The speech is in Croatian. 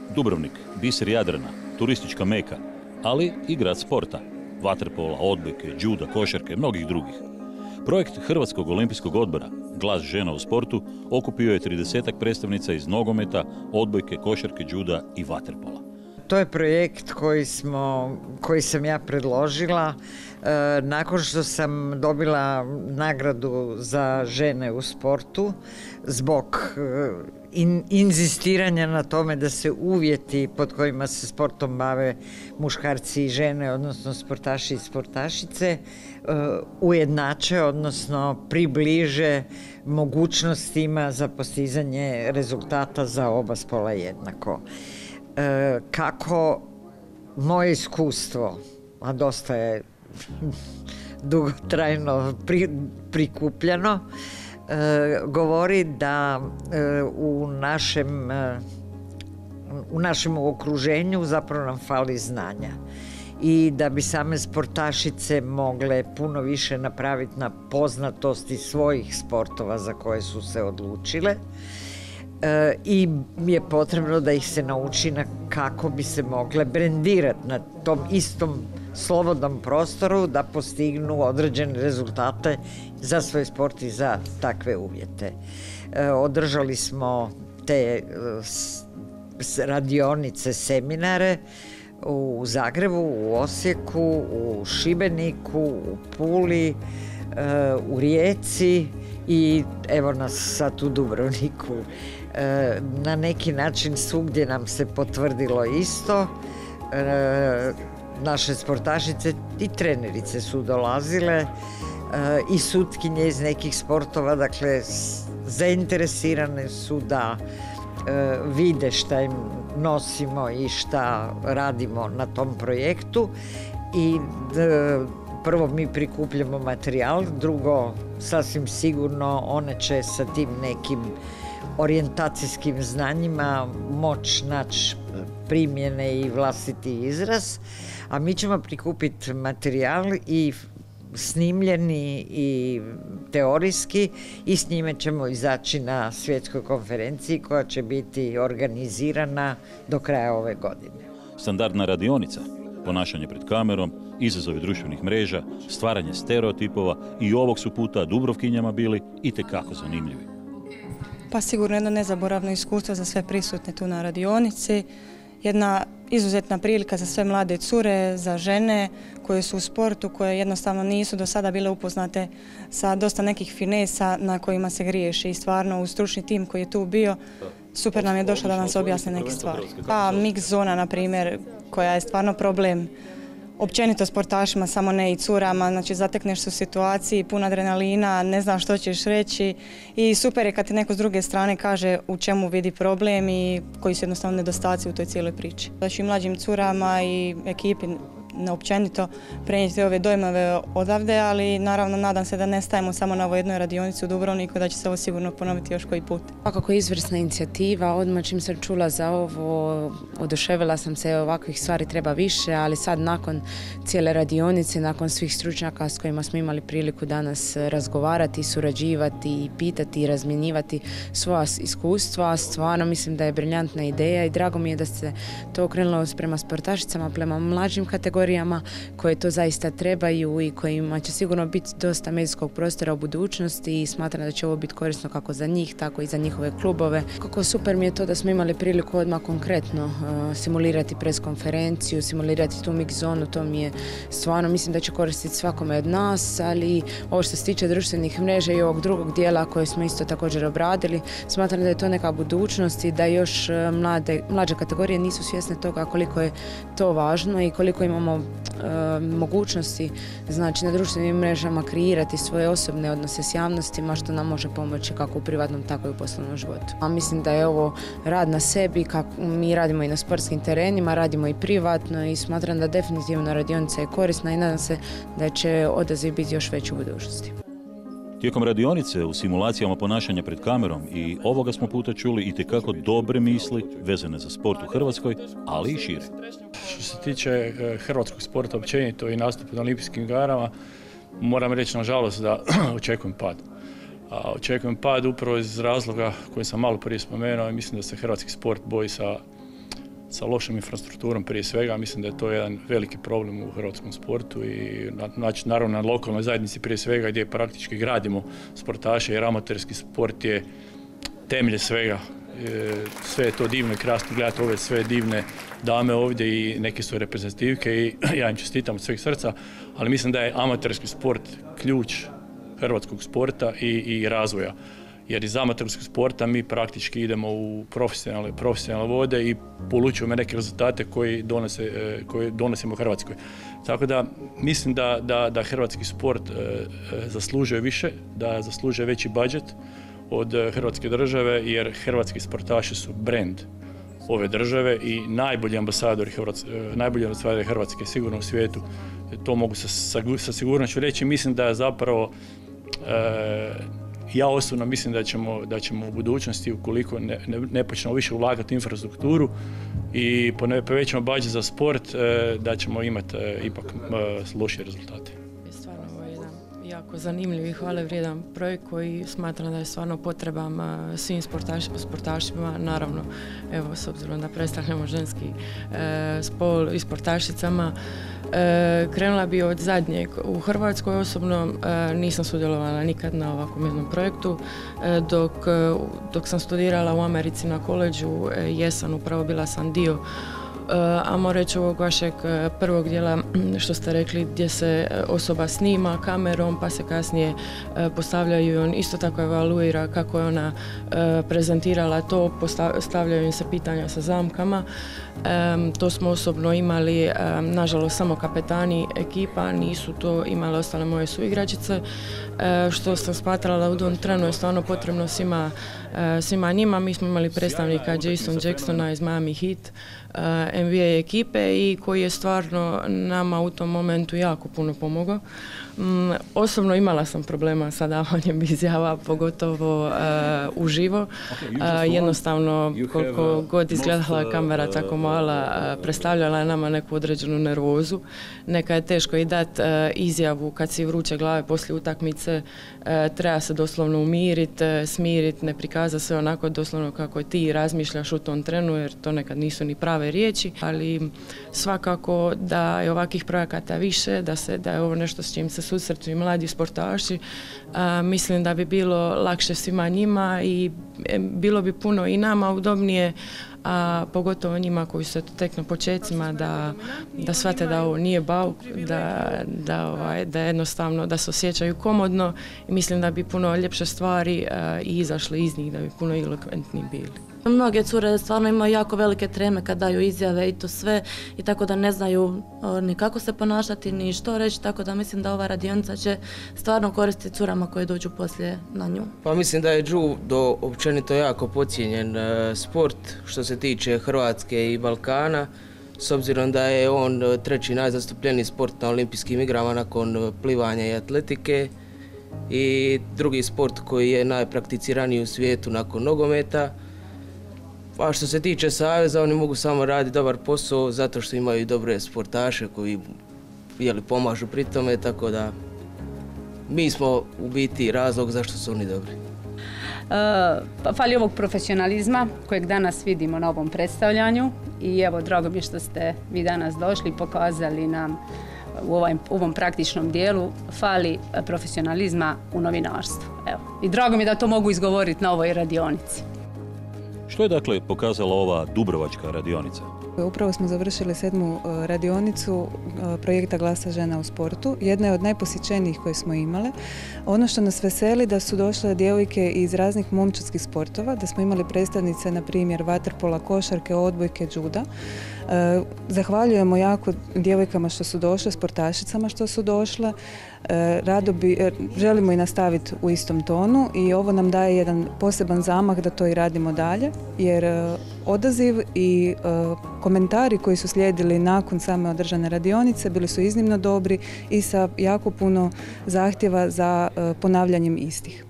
Dubrovnik, biser Jadrana, turistička meka, ali i grad sporta. Vaterpola, odbojke, džuda, košarke, mnogih drugih. Projekt Hrvatskog olimpijskog odbora, Glas žena u sportu, okupio je 30-ak predstavnica iz nogometa, odbojke, košarke, džuda i vaterpola. To je projekt koji sam ja predložila nakon što sam dobila nagradu za žene u sportu zbog inzistiranja na tome da se uvjeti pod kojima se sportom bave muškarci i žene, odnosno sportaši i sportašice, ujednače, odnosno približe mogućnostima za postizanje rezultata za oba spola jednako. Kako moje iskustvo, a dosta je dugotrajno prikupljano, govori da u našem okruženju zapravo nam fali znanja i da bi same sportašice mogle puno više napraviti na poznatosti svojih sportova za koje su se odlučile i je potrebno da ih se nauči na kako bi se mogle brendirati na tom istom slobodnom prostoru da postignu određene rezultate za svoj sport i za takve uvjete. Održali smo te radionice, seminare u Zagrebu, u Osijeku, u Šibeniku, u Puli, u Rijeci i evo nas sad u Dubrovniku. Na neki način svugdje nam se potvrdilo isto. Naše sportašice i trenerice su dolazile i sutkinje iz nekih sportova, dakle zainteresirane su da vide šta im nosimo i šta radimo na tom projektu i prvo mi prikupljamo materijal, drugo sasvim sigurno one će sa tim nekim orijentacijskim znanjima moći naći primjene i vlastiti izraz, a mi ćemo prikupiti materijal i snimljeni i teorijski i s njime ćemo izaći na svjetskoj konferenciji koja će biti organizirana do kraja ove godine. Standardna radionica, ponašanje pred kamerom, izazovi društvenih mreža, stvaranje stereotipova i ovog su puta Dubrovkinjama bili itekako zanimljivi. Pa sigurno jedno nezaboravno iskustvo za sve prisutne tu na radionici. Jedna izuzetna prilika za sve mlade cure, za žene koje su u sportu, koje jednostavno nisu do sada bile upoznate sa dosta nekih finesa na kojima se griješi i stvarno uz stručni tim koji je tu bio, super nam je došlo da nam se objasne neke stvari. Pa mix zona, na primjer, koja je stvarno problem općenito sportašima, samo ne i curama, znači zatekneš se u situaciji, puna adrenalina, ne znaš što ćeš reći i super je kad ti neko s druge strane kaže u čemu vidi problem i koji su jednostavno nedostaci u toj cijeloj priči. Da ću i mlađim curama i ekipi općenito prenijeti ove dojmove odavde, ali naravno nadam se da ne stajemo samo na ovoj jednoj radionici u Dubrovniku, da će se ovo sigurno ponoviti još koji put. Svakako izvrsna inicijativa, odmah čim sam čula za ovo, oduševila sam se, ovakvih stvari treba više, ali sad nakon cijele radionice, nakon svih stručnjaka s kojima smo imali priliku danas razgovarati, surađivati i pitati i razmjenjivati svoja iskustva, stvarno mislim da je briljantna ideja i drago mi je da se to okrenulo prema sportašicama, prema mlađim kategorijama koje to zaista trebaju i kojima će sigurno biti dosta medijskog prostora u budućnosti i smatram da će ovo biti korisno kako za njih, tako i za njihove klubove. Kako super mi je to da smo imali priliku odmah konkretno simulirati pres konferenciju, simulirati tu mix zonu, to mi je stvarno, mislim da će koristiti svakome od nas, ali ovo što se tiče društvenih mreža i ovog drugog dijela koje smo isto također obradili, smatram da je to neka budućnost i da još mlađe kategorije nisu svjesne toga koliko je to važno i koliko imamo mogućnosti, znači na društvenim mrežama kreirati svoje osobne odnose s javnostima, što nam može pomoći kako u privatnom, tako i u poslovnom životu. A mislim da je ovo rad na sebi, kako mi radimo i na sportskim terenima, radimo i privatno i smatram da definitivno radionica je korisna i nadam se da će odaziv biti još veći u budućnosti. Tijekom radionice u simulacijama ponašanja pred kamerom i ovoga smo puta čuli itekako dobre misli vezane za sport u Hrvatskoj, ali i šire. Što se tiče hrvatskog sporta općenito i nastupa na olimpijskim igrama, moram reći nažalost da očekujem pad. Očekujem pad upravo iz razloga koji sam malo prije spomenuo i mislim da se hrvatski sport boji sa sa lošom infrastrukturom prije svega. Mislim da je to jedan veliki problem u hrvatskom sportu i naravno na lokalnoj zajednici prije svega gdje praktički gradimo sportaše jer amaterski sport je temelj svega. Sve je to divno i krasno gledati ove sve divne dame ovdje i neke su reprezentativke i ja im čestitam od sveg srca, ali mislim da je amaterski sport ključ hrvatskog sporta i razvoja. Jer iz amaterskog sporta mi praktički idemo u profesionalne vode i polučujemo neke rezultate koje donosimo u Hrvatskoj. Tako da mislim da hrvatski sport zaslužuje više, da zaslužuje veći budžet od hrvatske države, jer hrvatski sportaši su brand ove države i najbolji ambasadori Hrvatske sigurno u svijetu. To mogu sa sigurnošću reći. Mislim da je zapravo ja osobno mislim da ćemo u budućnosti, ukoliko ne počnemo više ulagati u infrastrukturu i povećamo budžet za sport, da ćemo imati ipak lošije rezultate. Stvarno ovo je jedan jako zanimljiv i hvale vrijedan projekt koji smatram da je stvarno potreban svim sportašima, naravno, evo, s obzirom da predstavljamo ženski spol i sportašicama. Krenula bi od zadnjeg. U Hrvatskoj osobno nisam sudjelovala nikad na ovakvom jednom projektu. Dok sam studirala u Americi na koleđu, jesam upravo bila sam dio ajmo reći ovog vašeg prvog dijela što ste rekli gdje se osoba snima kamerom pa se kasnije postavljaju i on isto tako evaluira kako je ona prezentirala to, stavljaju im se pitanja sa zamkama. To smo osobno imali, nažalost samo kapetani ekipa, nisu to imale ostale moje suigračice, što sam smatrala u tom trenu je stvarno potrebno svima njima. Mi smo imali predstavnika Jason Jacksona iz Miami Heat, NBA ekipe i koji je stvarno nama u tom momentu jako puno pomogao. Osobno imala sam problema sa davanjem izjava, pogotovo uživo. Jednostavno, koliko god izgledala kamera tako mala, predstavljala je nama neku određenu nervozu. Neka je teško i dati izjavu kad si vruće glave poslije utakmice, treba se doslovno umiriti, smiriti, ne prikazati sve onako doslovno kako ti razmišljaš u tom trenu, jer to nekad nisu ni prave riječi, ali svakako da je ovakvih projekata više, da je ovo nešto s čim se susreću i mladi sportaši. Mislim da bi bilo lakše svima njima i bilo bi puno i nama udobnije, a pogotovo njima koji su tek na počecima da shvate da ovo nije bauk, da jednostavno da se osjećaju komodno i mislim da bi puno ljepše stvari i izašle iz njih, da bi puno elokventniji bili. Mnoge cure stvarno imaju jako velike treme kad daju izjave i to sve i tako da ne znaju ni kako se ponašati ni što reći, tako da mislim da ova radionica će stvarno koristiti curama koje dođu poslije na nju. Pa mislim da je judo općenito jako podcijenjen sport što se tiče Hrvatske i Balkana, s obzirom da je on treći najzastupljeniji sport na olimpijskim igrama nakon plivanja i atletike i drugi sport koji je najprakticiraniji u svijetu nakon nogometa. A što se tiče saveza, oni mogu samo raditi dobar posao zato što imaju dobre sportaše koji pomažu pri tome, tako da mi smo u biti razlog zašto su oni dobri. Fali ovog profesionalizma kojeg danas vidimo na ovom predstavljanju i evo, drago mi je što ste vi danas došli i pokazali nam u ovom praktičnom dijelu fali profesionalizma u novinarstvu. Evo. I drago mi je da to mogu izgovoriti na ovoj radionici. Što je dakle pokazala ova dubrovačka radionica? Upravo smo završili 7. radionicu projekta Glasa žena u sportu. Jedna je od najposjećenijih koje smo imale. Ono što nas veseli da su došle djevojke iz raznih momčadskih sportova, da smo imali predstavnice, na primjer, vaterpola, košarke, odbojke, juda. Zahvaljujemo jako djevojkama što su došle, sportašicama što su došle. Želimo i nastaviti u istom tonu i ovo nam daje jedan poseban zamah da to i radimo dalje, jer odaziv i komentari koji su slijedili nakon same održane radionice bili su iznimno dobri i sa jako puno zahtjeva za ponavljanjem istih.